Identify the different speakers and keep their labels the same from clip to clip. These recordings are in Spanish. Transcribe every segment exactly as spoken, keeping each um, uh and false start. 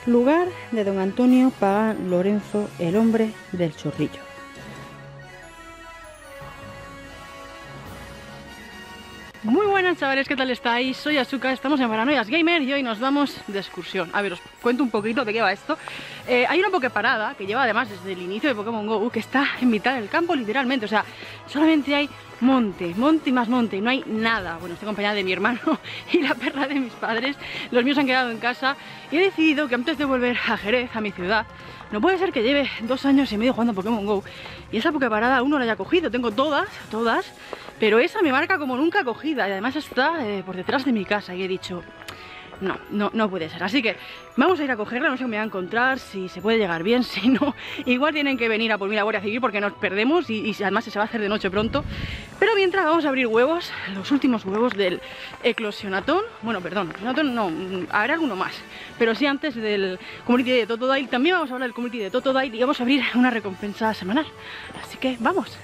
Speaker 1: Lugar de don Antonio Pagán Lorenzo, el hombre del chorrillo. Muy buenas chavales, ¿qué tal estáis? Soy Asuka, estamos en Paranoias Gamer y hoy nos vamos de excursión. A ver, os cuento un poquito de qué va esto. eh, Hay una Poképarada que lleva además desde el inicio de Pokémon GO, que está en mitad del campo literalmente. O sea, solamente hay monte, monte y más monte, no hay nada. Bueno, estoy acompañada de mi hermano y la perra de mis padres. Los míos han quedado en casa y he decidido que antes de volver a Jerez, a mi ciudad, no puede ser que lleve dos años y medio jugando a Pokémon GO y esa Poképarada aún no la haya cogido. Tengo todas, todas, pero esa me marca como nunca cogida y además está eh, por detrás de mi casa y he dicho, no, no, no puede ser. Así que vamos a ir a cogerla, no sé qué me va a encontrar, si se puede llegar bien, si no, igual tienen que venir a por mí la Guardia Civil porque nos perdemos y, y además se va a hacer de noche pronto. Pero mientras vamos a abrir huevos, los últimos huevos del Eclosionatón. Bueno, perdón, Eclosionatón no, habrá alguno más, pero sí antes del Community de Totodile. También vamos a hablar del Community de Totodile y vamos a abrir una recompensa semanal. Así que vamos.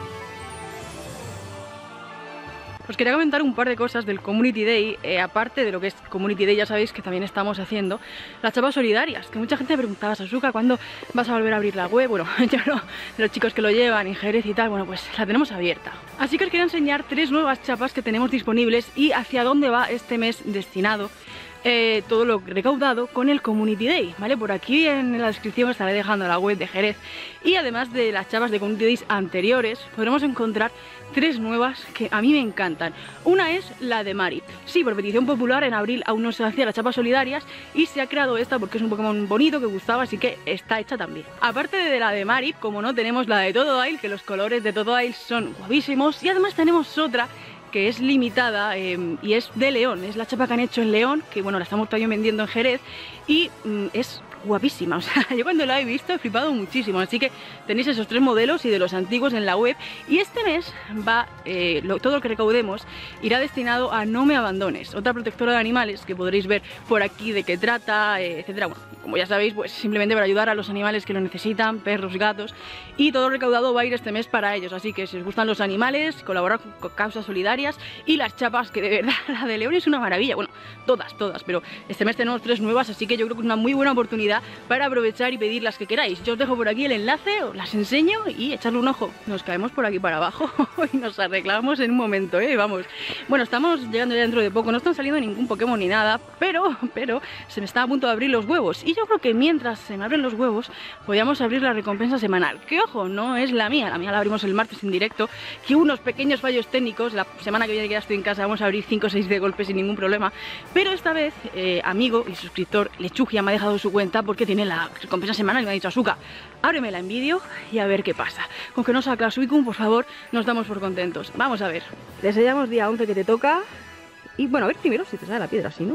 Speaker 1: Os quería comentar un par de cosas del Community Day, eh, aparte de lo que es Community Day, ya sabéis que también estamos haciendo las chapas solidarias, que mucha gente me preguntaba, Asuka, ¿cuándo vas a volver a abrir la web? Bueno, yo no, de los chicos que lo llevan, en Jerez y tal, bueno, pues la tenemos abierta. Así que os quería enseñar tres nuevas chapas que tenemos disponibles y hacia dónde va este mes destinado Eh, todo lo recaudado con el Community Day, ¿vale? Por aquí en la descripción estaré dejando la web de Jerez y además de las chapas de Community Days anteriores podremos encontrar tres nuevas que a mí me encantan. Una es la de Mari. Sí, por petición popular en abril aún no se hacían las chapas solidarias y se ha creado esta porque es un Pokémon bonito que gustaba, así que está hecha también. Aparte de la de Mari, como no, tenemos la de Totodile, que los colores de Totodile son guapísimos, y además tenemos otra que es limitada eh, y es de León, es la chapa que han hecho en León, que bueno, la estamos también vendiendo en Jerez y mm, es guapísima, o sea, yo cuando la he visto he flipado muchísimo, así que tenéis esos tres modelos y de los antiguos en la web. Y este mes va, eh, lo, todo lo que recaudemos irá destinado a No Me Abandones, otra protectora de animales que podréis ver por aquí de qué trata, eh, etcétera. Bueno, como ya sabéis, pues simplemente para ayudar a los animales que lo necesitan, perros, gatos, y todo lo recaudado va a ir este mes para ellos, así que si os gustan los animales, colaborar con, con causas solidarias y las chapas, que de verdad la de León es una maravilla, bueno, todas, todas, pero este mes tenemos tres nuevas, así que yo creo que es una muy buena oportunidad para aprovechar y pedir las que queráis. Yo os dejo por aquí el enlace, os las enseño y echarle un ojo. Nos caemos por aquí para abajo y nos arreglamos en un momento, ¿eh? Vamos. Bueno, estamos llegando ya dentro de poco, no están saliendo ningún Pokémon ni nada, pero, pero se me está a punto de abrir los huevos y yo creo que mientras se me abren los huevos podríamos abrir la recompensa semanal, que ojo, no es la mía, la mía la abrimos el martes en directo, que unos pequeños fallos técnicos, la semana que viene que ya estoy en casa vamos a abrir cinco o seis de golpe sin ningún problema, pero esta vez eh, amigo y suscriptor Lechugia me ha dejado su cuenta porque tiene la recompensa semanal y me ha dicho, Asuka, ábremela en vídeo y a ver qué pasa. Con que no saca la Suicune, por favor, nos damos por contentos. Vamos a ver. Le sellamos día once que te toca y bueno, a ver primero si te sale la piedra, si no,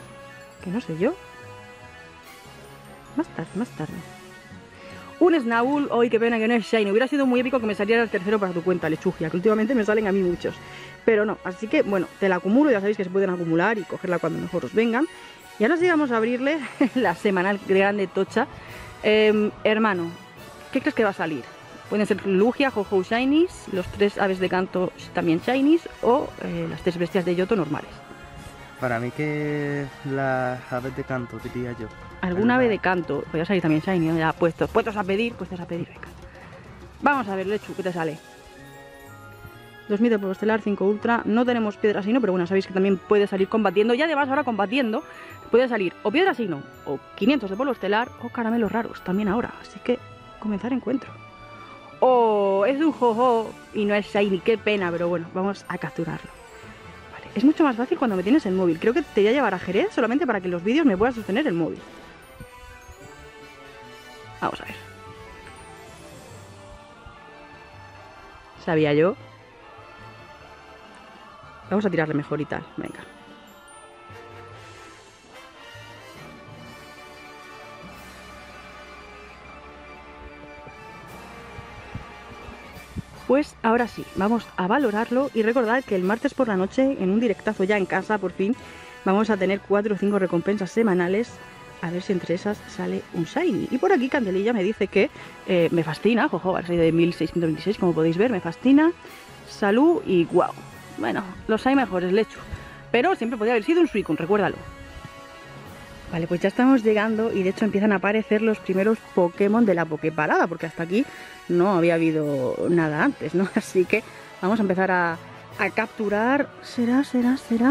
Speaker 1: que no sé yo. Más tarde, más tarde. Un Snaul, hoy qué pena que no es Shiny. Hubiera sido muy épico que me saliera el tercero para tu cuenta, Lechugia, que últimamente me salen a mí muchos. Pero no, así que bueno, te la acumulo, ya sabéis que se pueden acumular y cogerla cuando mejor os vengan. Y ahora sí vamos a abrirle la semanal grande tocha. Eh, hermano, ¿qué crees que va a salir? Pueden ser Lugia, Ho-Ho Shinies, los tres aves de canto también Shinies o eh, las tres bestias de Yoto normales.
Speaker 2: Para mí que las aves de canto, diría yo.
Speaker 1: Alguna ave de canto, podría salir también Shiny, ¿no? Ya puestos, puestos a pedir, puestos a pedir, venga. Vamos a ver, Lechu, ¿qué te sale? dos mil de polvo estelar, cinco ultra, no tenemos piedra sino, pero bueno, sabéis que también puede salir combatiendo y además ahora combatiendo puede salir o piedra sino, o quinientos de polvo estelar, o caramelos raros, también ahora, así que comenzar encuentro. Oh, es un Ho-Ho y no es Shiny, qué pena, pero bueno, vamos a capturarlo. Vale, es mucho más fácil cuando me tienes el móvil, creo que te voy a llevar a Jerez solamente para que en los vídeos me puedas sostener el móvil. Vamos a ver. Sabía yo. Vamos a tirarle mejor y tal, venga. Pues ahora sí, vamos a valorarlo y recordad que el martes por la noche, en un directazo ya en casa, por fin, vamos a tener cuatro o cinco recompensas semanales. A ver si entre esas sale un Shiny. Y por aquí Candelilla me dice que eh, me fascina, jojo, ha salido de mil seiscientos veintiséis, como podéis ver, me fascina. Salud y guau. Bueno, los hay mejores, Lechu. Pero siempre podría haber sido un Suicune, recuérdalo. Vale, pues ya estamos llegando y de hecho empiezan a aparecer los primeros Pokémon de la Poképarada, porque hasta aquí no había habido nada antes, ¿no? Así que vamos a empezar a, a capturar. ¿Será, será, será?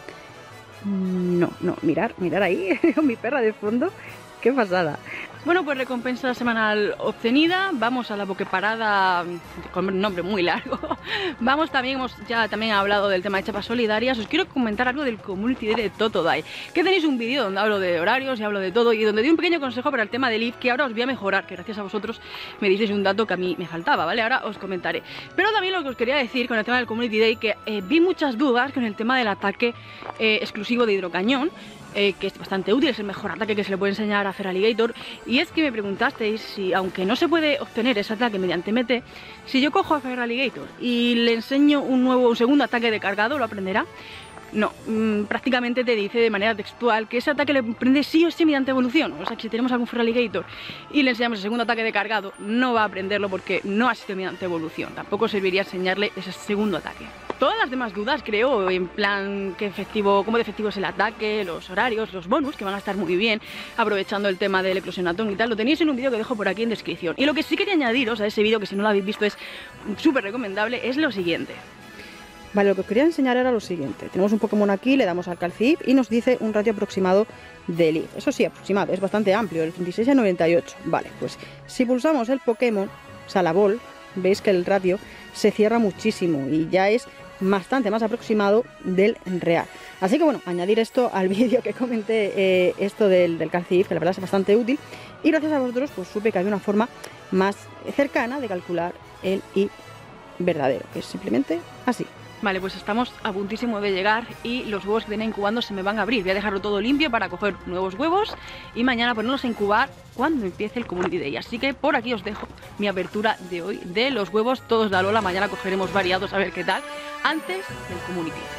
Speaker 1: No, no, mirar, mirar ahí, con mi perra de fondo. ¡Qué pasada! Bueno, pues recompensa semanal obtenida. Vamos a la Poképarada con un nombre muy largo. Vamos también, hemos ya también hablado del tema de chapas solidarias. Os quiero comentar algo del Community Day de Totodile, que tenéis un vídeo donde hablo de horarios y hablo de todo y donde doy un pequeño consejo para el tema del I F que ahora os voy a mejorar, que gracias a vosotros me disteis un dato que a mí me faltaba, ¿vale? Ahora os comentaré. Pero también lo que os quería decir con el tema del Community Day, que eh, vi muchas dudas con el tema del ataque eh, exclusivo de Hidrocañón. Eh, que es bastante útil, es el mejor ataque que se le puede enseñar a Feraligatr. Y es que me preguntasteis si, aunque no se puede obtener ese ataque mediante M T, si yo cojo a Feraligatr y le enseño un nuevo, un segundo ataque de cargado, ¿lo aprenderá? No, mmm, prácticamente te dice de manera textual que ese ataque le aprende sí o sí mediante evolución. O sea que si tenemos algún Feraligatr y le enseñamos el segundo ataque de cargado, no va a aprenderlo porque no ha sido mediante evolución. Tampoco serviría enseñarle ese segundo ataque. Todas las demás dudas, creo, en plan qué efectivo, cómo de efectivo es el ataque, los horarios, los bonus, que van a estar muy bien, aprovechando el tema del Eclosionatón y tal, lo tenéis en un vídeo que dejo por aquí en descripción. Y lo que sí quería añadiros a ese vídeo, que si no lo habéis visto es súper recomendable, es lo siguiente. Vale, lo que os quería enseñar era lo siguiente. Tenemos un Pokémon aquí, le damos al Calcif y nos dice un ratio aproximado del I F. Eso sí, aproximado, es bastante amplio, del treinta y seis a noventa y ocho. Vale, pues si pulsamos el Pokémon, o sea, la bol, veis que el ratio se cierra muchísimo y ya es bastante más aproximado del real. Así que bueno, añadir esto al vídeo que comenté, eh, esto del, del Calcif, que la verdad es bastante útil. Y gracias a vosotros, pues supe que había una forma más cercana de calcular el I F verdadero, que es simplemente así. Vale, pues estamos a puntísimo de llegar y los huevos que tenía incubando se me van a abrir. Voy a dejarlo todo limpio para coger nuevos huevos y mañana ponerlos a incubar cuando empiece el Community Day. Así que por aquí os dejo mi apertura de hoy de los huevos todos de Alola. Mañana cogeremos variados a ver qué tal antes del Community Day.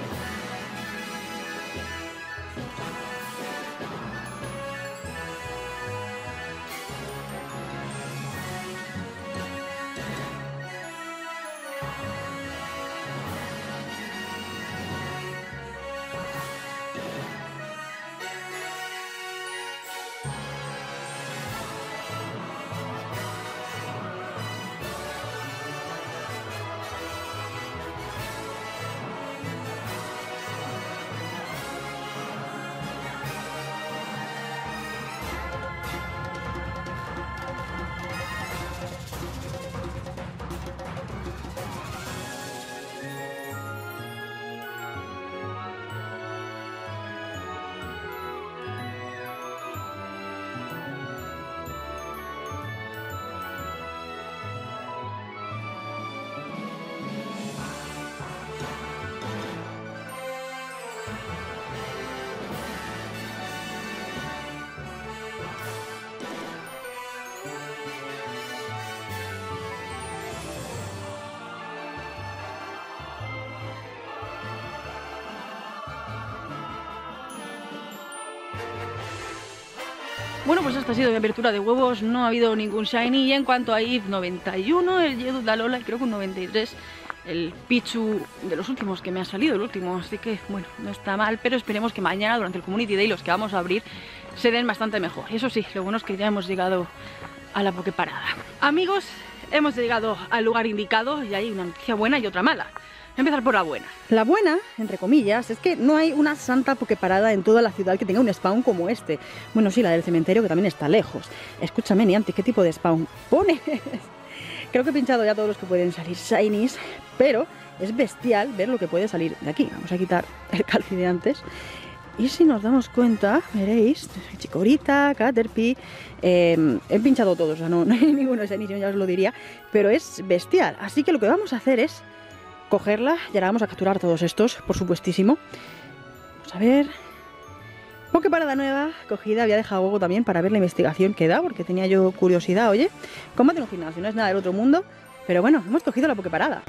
Speaker 1: Bueno, pues esta ha sido mi apertura de huevos, no ha habido ningún Shiny. Y en cuanto a I F noventa y uno, el Geodude de Alola, creo que un noventa y tres, el Pichu de los últimos que me ha salido, el último, así que bueno, no está mal, pero esperemos que mañana durante el Community Day los que vamos a abrir se den bastante mejor. Y eso sí, lo bueno es que ya hemos llegado a la Poképarada. Amigos, hemos llegado al lugar indicado y hay una noticia buena y otra mala. Voy a empezar por la buena. La buena, entre comillas, es que no hay una santa Poképarada en toda la ciudad que tenga un spawn como este. Bueno, sí, la del cementerio, que también está lejos. Escúchame, Niantic, ¿qué tipo de spawn pones? Creo que he pinchado ya todos los que pueden salir shinies, pero es bestial ver lo que puede salir de aquí. Vamos a quitar el Calci de antes. Y si nos damos cuenta, veréis, Chikorita, Caterpie, eh, he pinchado todos, o sea, no, no hay ninguno shiny, ya os lo diría, pero es bestial. Así que lo que vamos a hacer es cogerla y ahora vamos a capturar todos estos, por supuestísimo. Vamos a ver. Poképarada nueva, cogida, había dejado huevo también para ver la investigación que da, porque tenía yo curiosidad, oye. Combate en un gimnasio, no es nada del otro mundo, pero bueno, hemos cogido la Poképarada.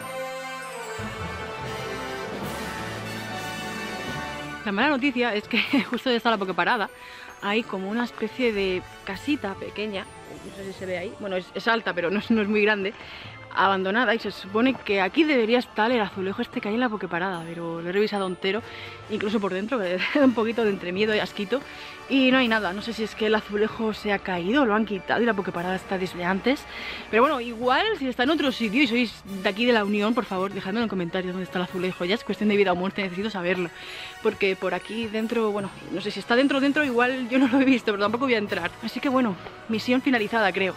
Speaker 1: La mala noticia es que justo donde está la Poképarada hay como una especie de casita pequeña, no sé si se ve ahí, bueno, es, es alta pero no es, no es muy grande. abandonada y se supone que aquí debería estar el azulejo este que hay en la Pokeparada, pero lo he revisado entero, incluso por dentro, que da un poquito de entremiedo y asquito, y no hay nada. No sé si es que el azulejo se ha caído, lo han quitado y la Pokeparada está desde antes, pero bueno, igual si está en otro sitio y sois de aquí de la Unión, por favor, dejadme en los comentarios dónde está el azulejo. Ya es cuestión de vida o muerte, necesito saberlo, porque por aquí dentro, bueno, no sé si está dentro dentro, igual yo no lo he visto, pero tampoco voy a entrar, así que bueno, misión finalizada, creo.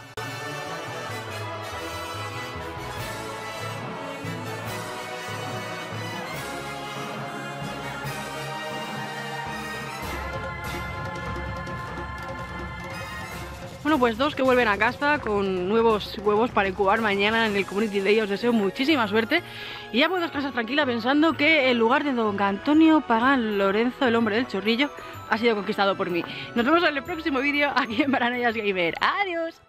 Speaker 1: Bueno, pues dos que vuelven a casa con nuevos huevos para incubar mañana en el Community Day. Os deseo muchísima suerte y ya puedo descansar tranquila pensando que el lugar de don Antonio Pagán Lorenzo, el hombre del chorrillo, ha sido conquistado por mí. Nos vemos en el próximo vídeo aquí en Baranayas Gamer. ¡Adiós!